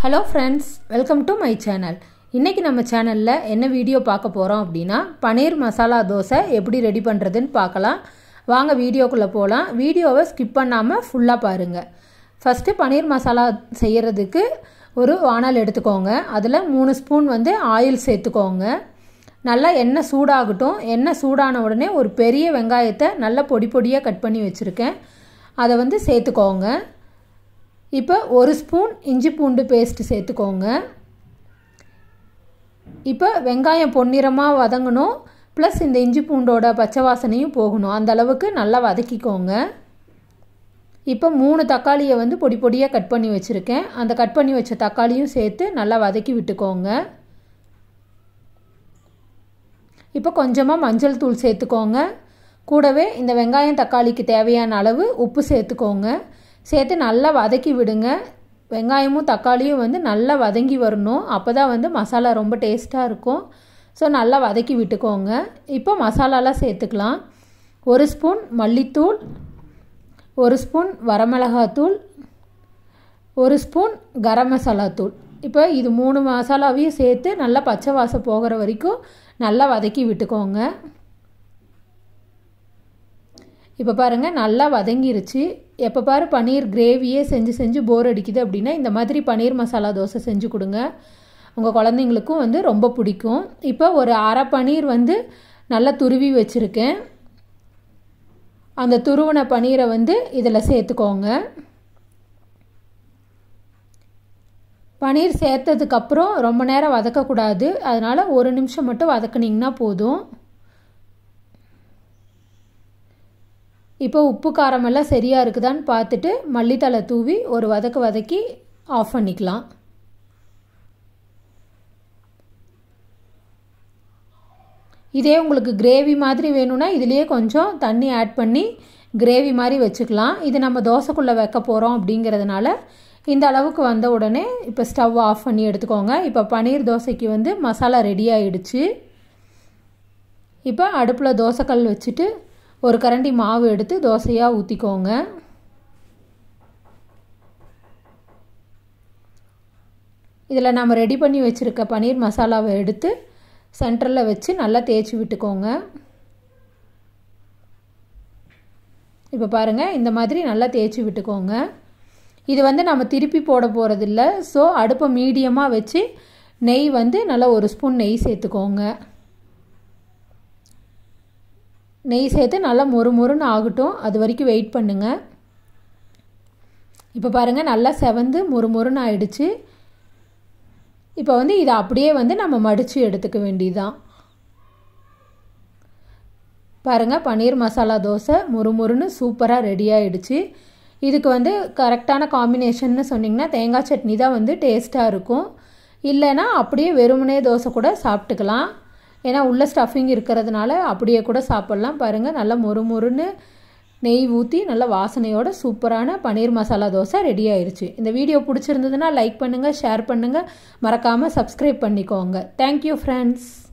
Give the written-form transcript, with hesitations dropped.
Hello friends, welcome to my channel. இன்னைக்கு நம்ம சேனல்ல என்ன வீடியோ பார்க்க போறோம் அப்படினா பனீர் மசாலா தோசை எப்படி ரெடி பண்றதுன்னு பார்க்கலாம். வாங்க வீடியோக்குள்ள போலாம். வீடியோவை ஸ்கிப் பண்ணாம ஃபுல்லா பாருங்க. ஃபர்ஸ்ட் பனீர் மசாலா செய்யிறதுக்கு ஒரு வாணல் எடுத்துக்கோங்க. அதுல 3 ஸ்பூன் ஆயில் சேர்த்துக்கோங்க. நல்லா எண்ணெய் சூடாகட்டும். எண்ணெய் சூடான உடனே ஒரு பெரிய வெங்காயத்தை நல்ல பொடி பொடியா கட் பண்ணி வச்சிருக்கேன். அதை சேர்த்துக்கோங்க. இப்போ 1 ஸ்பூன் இஞ்சி பூண்டு பேஸ்ட் சேர்த்துக்கோங்க. இப்போ வெங்காயம் பொன்னிறமா வதங்கணும். ப்ளஸ் இந்த இஞ்சி பூண்டோட பச்சை வாசனையும் போகணும். அந்த அளவுக்கு நல்லா வதக்கிக்கோங்க. இப்போ 3 தக்காளியை பொடி பொடியா கட் பண்ணி வச்சிருக்கேன். அந்த கட் பண்ணி வச்ச தக்காளியும் சேர்த்து நல்லா வதக்கி விட்டுக்கோங்க. இப்போ கொஞ்சமா மஞ்சள் தூள் சேர்த்துக்கோங்க. கூடவே இந்த வெங்காயம் தக்காளிக்கு தேவையான அளவு உப்பு சேர்த்துக்கோங்க. சேர்த்து நல்லா வதக்கி விடுங்க. வெங்காயமும் தக்காளியும் நல்லா வதங்கி வரணும். அப்பதான் மசாலா ரொம்ப டேஸ்டா இருக்கும். ஸோ நல்லா வதக்கி விட்டுக்கோங்க. இப்போ மசாலாலாம் சேர்த்துக்கலாம். 1 ஸ்பூன் மல்லித்தூள், 1 ஸ்பூன் வரமிளகாத்தூள், 1 ஸ்பூன் கரம் மசாலா தூள். இப்போ இது 3 மசாலாவையும் சேர்த்து நல்லா பச்சை வாசம் போகிற வரைக்கும் நல்லா வதக்கி விட்டுக்கோங்க. இப்போ பாருங்க நல்லா வதங்கிருச்சு. எப்போ பாரு பனீர் கிரேவியே செஞ்சு போர் அடிக்குது அப்படின்னா இந்த மாதிரி பனீர் மசாலா தோசை செஞ்சு கொடுங்க. உங்கள் குழந்தைங்களுக்கும் ரொம்ப பிடிக்கும். இப்போ ஒரு அரை பனீர் நல்லா துருவி வச்சுருக்கேன். அந்த துருவின பனீரை இதில் சேர்த்துக்கோங்க. பனீர் சேர்த்ததுக்கப்புறம் ரொம்ப நேரம் வதக்கக்கூடாது. அதனால் 1 நிமிஷம் மட்டும் வதக்குனிங்கன்னா போதும். இப்போ உப்பு காரமெல்லாம் சரியாக இருக்குதான்னு பார்த்துட்டு மல்லித்தலை தூவி ஒரு வதக்கி ஆஃப் பண்ணிக்கலாம். இதே உங்களுக்கு கிரேவி மாதிரி வேணும்னா இதுலேயே கொஞ்சம் தண்ணி ஆட் பண்ணி கிரேவி மாதிரி வச்சுக்கலாம். இது நம்ம தோசைக்குள்ளே வைக்க போகிறோம் அப்படிங்கிறதுனால இந்த அளவுக்கு வந்த உடனே இப்போ ஸ்டவ் ஆஃப் பண்ணி எடுத்துக்கோங்க. இப்போ பனீர் தோசைக்கு மசாலா ரெடி ஆகிடுச்சு. இப்போ அடுப்பில் தோசைக்கல் வச்சுட்டு ஒரு கரண்டி மாவு எடுத்து தோசையாக ஊற்றிக்கோங்க. இதில் நம்ம ரெடி பண்ணி வச்சுருக்க பனீர் மசாலாவை எடுத்து சென்டரில் வச்சு நல்லா தேய்ச்சி விட்டுக்கோங்க. இப்போ பாருங்கள் இந்த மாதிரி நல்லா தேய்ச்சி விட்டுக்கோங்க. இது நம்ம திருப்பி போட போகிறதில்ல. ஸோ அடுப்பை மீடியமாக வச்சு நெய் நல்லா 1 ஸ்பூன் நெய் சேர்த்துக்கோங்க. நெய் சேர்த்து நல்லா மொறுமொறுன்னு ஆகட்டும். அது வரைக்கும் வெயிட் பண்ணுங்கள். இப்போ பாருங்கள் நல்லா செவந்து மொறுமொறுன்னு ஆயிடுச்சு. இப்போ இதை அப்படியே நம்ம மடித்து எடுத்துக்க வேண்டியதுதான். பாருங்கள் பனீர் மசாலா தோசை மொறுமொறுன்னு சூப்பராக ரெடி ஆகிடுச்சு. இதுக்கு கரெக்டான காம்பினேஷன்னு சொன்னிங்கன்னா தேங்காய் சட்னி தான் டேஸ்ட்டாக இருக்கும். இல்லைன்னா அப்படியே வெறுமனே தோசை கூட சாப்பிட்டுக்கலாம். ஏன்னா உள்ள ஸ்டஃபிங் இருக்கிறதுனால அப்படியே கூட சாப்பிட்லாம். பாருங்கள் நல்லா மொறுமொறுன்னு நெய் ஊற்றி நல்ல வாசனையோட சூப்பரான பனீர் மசாலா தோசை ரெடி ஆயிடுச்சு. இந்த வீடியோ பிடிச்சிருந்ததுன்னா லைக் பண்ணுங்கள், ஷேர் பண்ணுங்கள், மறக்காமல் சப்ஸ்கிரைப் பண்ணிக்கோங்க. Thank you friends.